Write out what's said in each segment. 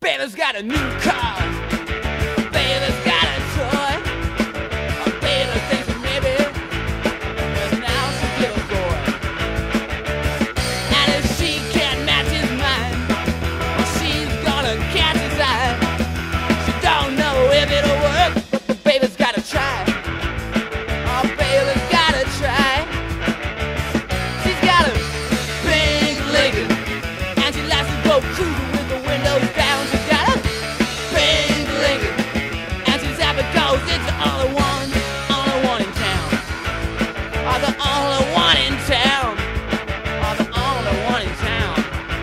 Baby's got a new car. Baby's got a toy. Baby thinks that maybe now she'll get a boy. And if she can't match his mind, she's gonna catch his eye. She don't know if it'll work, but baby's gotta try. Oh, baby's gotta try. She's got a big Lincoln, and she likes to go cruising with the windows down. She's got a big Lincoln, and she's happy 'cause it's the only one in town. Oh, the only one in town. Oh, the only one in town.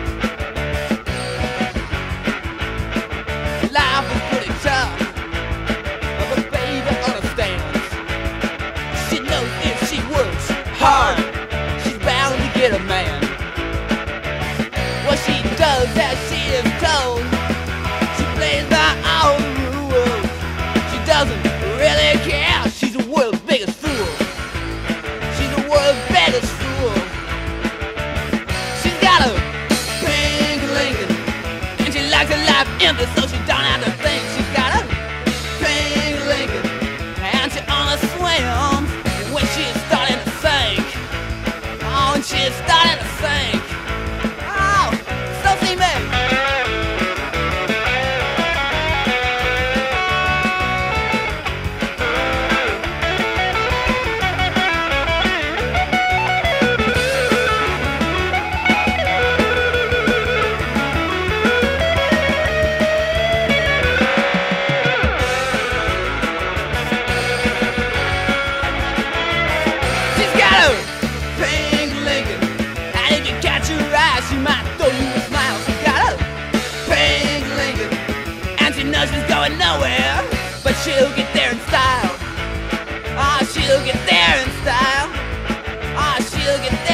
Life is pretty tough, but baby understands. She knows if she works hard, she's bound to get a man. What she does as she is told, she plays by all rules. She doesn't really care, she's the world's biggest fool. She's the world's biggest fool. She's got a pink Lincoln, and she likes her life empty so she don't have to think. She's got a pink Lincoln, and she only swims when she's starting to sink. Oh, when she's starting to sink. Oh, so see me. She's got a pink Lincoln, and if you catch her eye, she might throw you a smile. She's got a pink Lincoln, and she knows she's going nowhere, but she'll get there in style. Ah, she'll get there in style. Ah, she'll get there.